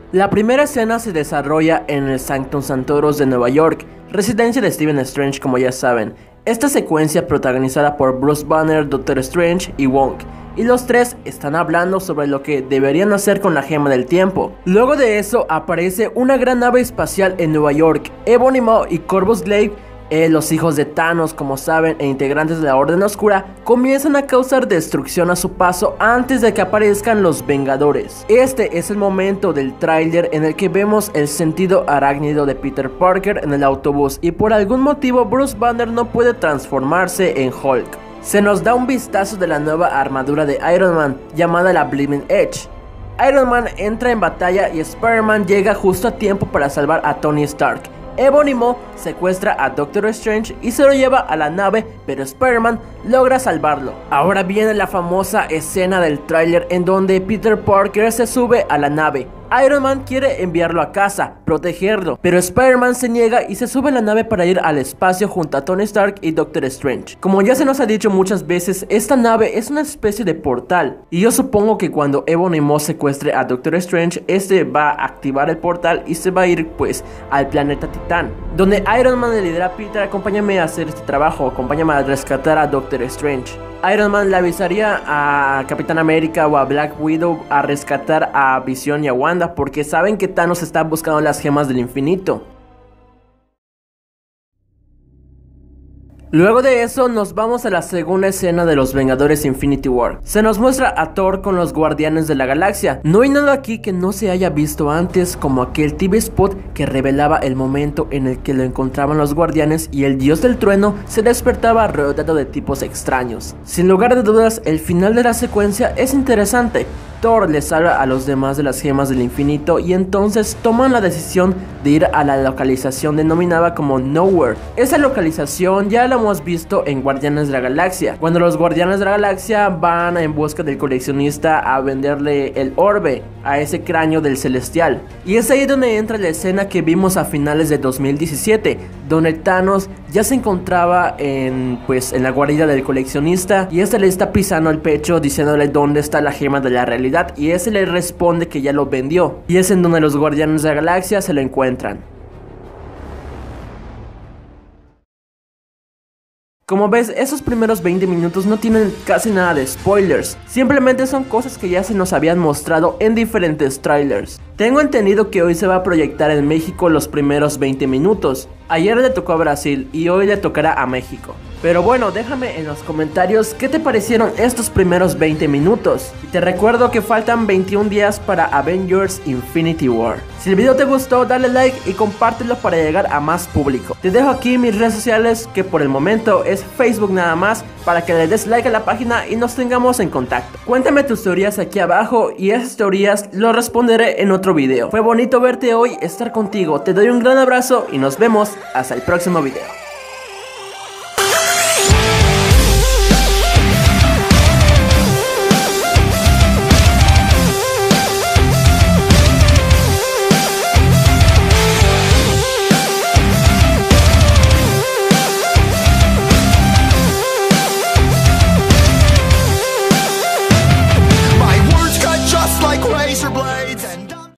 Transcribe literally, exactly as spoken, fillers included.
La primera escena se desarrolla en el Sanctum Sanctorum de Nueva York, residencia de Stephen Strange como ya saben. Esta secuencia protagonizada por Bruce Banner, Doctor Strange y Wong, y los tres están hablando sobre lo que deberían hacer con la gema del tiempo. Luego de eso aparece una gran nave espacial en Nueva York. Ebony Maw y Corvus Glaive, eh, los hijos de Thanos como saben e integrantes de la Orden Oscura, comienzan a causar destrucción a su paso antes de que aparezcan los Vengadores. Este es el momento del tráiler en el que vemos el sentido arácnido de Peter Parker en el autobús y por algún motivo Bruce Banner no puede transformarse en Hulk. Se nos da un vistazo de la nueva armadura de Iron Man, llamada la Bleeding Edge. Iron Man entra en batalla y Spider-Man llega justo a tiempo para salvar a Tony Stark. Ebony Maw secuestra a Doctor Strange y se lo lleva a la nave, pero Spider-Man logra salvarlo. Ahora viene la famosa escena del tráiler en donde Peter Parker se sube a la nave. Iron Man quiere enviarlo a casa, protegerlo, pero Spider-Man se niega y se sube a la nave para ir al espacio junto a Tony Stark y Doctor Strange. Como ya se nos ha dicho muchas veces, esta nave es una especie de portal, y yo supongo que cuando Ebony Maw secuestre a Doctor Strange, este va a activar el portal y se va a ir pues al planeta Titán, donde Iron Man le dirá a Peter: acompáñame a hacer este trabajo, acompáñame a rescatar a Doctor Strange. Iron Man le avisaría a Capitán América o a Black Widow a rescatar a Visión y a Wanda, porque saben que Thanos está buscando las gemas del infinito. Luego de eso nos vamos a la segunda escena de los Vengadores Infinity War. Se nos muestra a Thor con los Guardianes de la Galaxia. No hay nada aquí que no se haya visto antes, como aquel T V spot que revelaba el momento en el que lo encontraban los Guardianes y el Dios del Trueno se despertaba rodeado de tipos extraños. Sin lugar de dudas, el final de la secuencia es interesante. Thor les habla a los demás de las gemas del infinito y entonces toman la decisión de ir a la localización denominada como Nowhere. Esa localización ya la hemos visto en Guardianes de la Galaxia, cuando los Guardianes de la Galaxia van en busca del coleccionista a venderle el orbe a ese cráneo del celestial. Y es ahí donde entra la escena que vimos a finales de dos mil diecisiete, donde Thanos ya se encontraba en, pues, en la guarida del coleccionista y este le está pisando el pecho diciéndole dónde está la gema de la realidad, y ese le responde que ya lo vendió, y es en donde los Guardianes de la Galaxia se lo encuentran. Como ves, esos primeros veinte minutos no tienen casi nada de spoilers, simplemente son cosas que ya se nos habían mostrado en diferentes trailers. Tengo entendido que hoy se va a proyectar en México los primeros veinte minutos. Ayer le tocó a Brasil y hoy le tocará a México. Pero bueno, déjame en los comentarios qué te parecieron estos primeros veinte minutos. Y te recuerdo que faltan veintiún días para Avengers Infinity War. Si el video te gustó, dale like y compártelo para llegar a más público. Te dejo aquí mis redes sociales, que por el momento es Facebook nada más, para que le des like a la página y nos tengamos en contacto. Cuéntame tus teorías aquí abajo y esas teorías lo responderé en otro video. Fue bonito verte hoy, estar contigo. Te doy un gran abrazo y nos vemos hasta el próximo video. Razor blades and